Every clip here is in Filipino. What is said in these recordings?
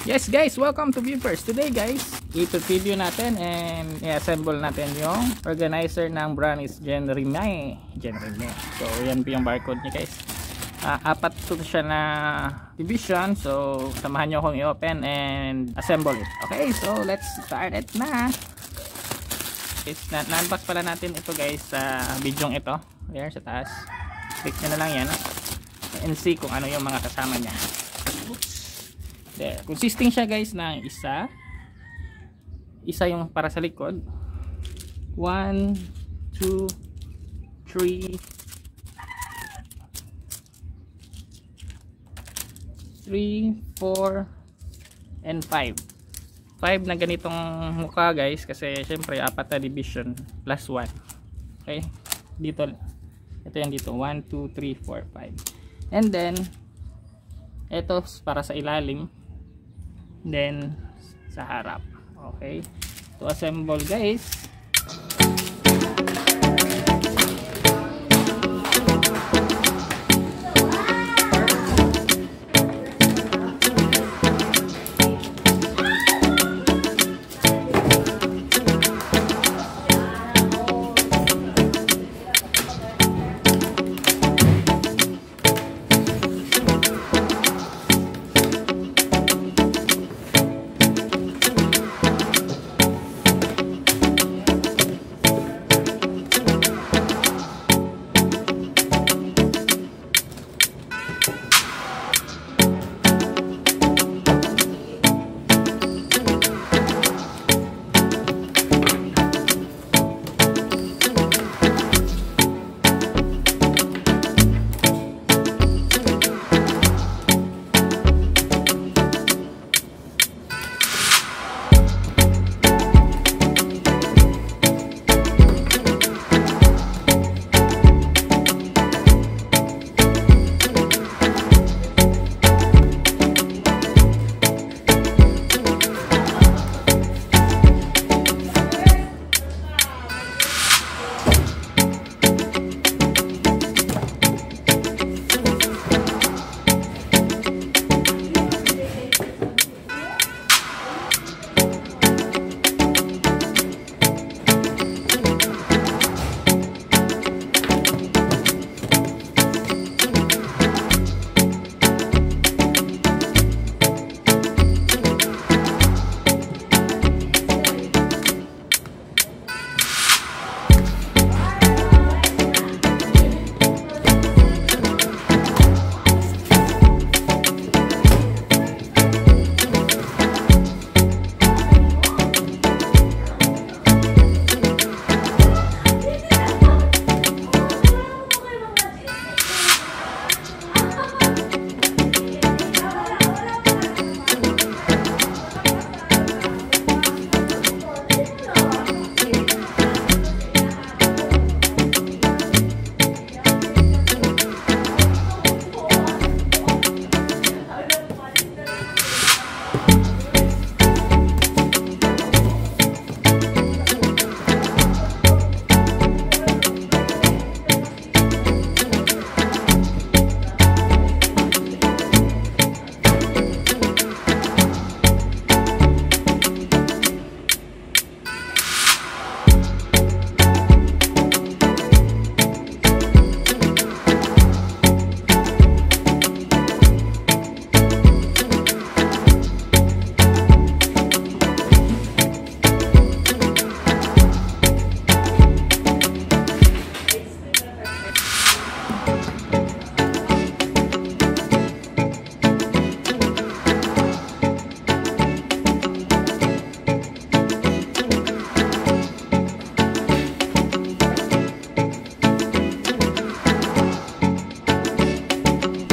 Yes guys, welcome to Viewers. Today guys, i-preview natin and i-assemble natin yung organizer ng brand is Genrime. So yan po yung barcode niya guys. Apat to siya na division. So samahan nyo akong i-open and assemble it. Okay, so let's start it na. Na-unbox pala natin ito guys sa video ito. There sa taas. Click nyo na lang yan and see kung ano yung mga kasama niya. There. Consisting siya guys ng isa yung para sa likod. 1, 2, 3, 4 and 5. 5 na ganitong mukha guys, kasi syempre apat na division plus 1. Okay, dito ito yan dito 1, 2, 3, 4, 5 and then ito para sa ilalim, then sa harap. Okay, to assemble guys.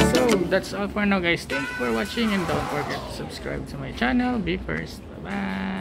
That's all for now guys. Thank you for watching and don't forget to subscribe to my channel. Be first. Bye bye.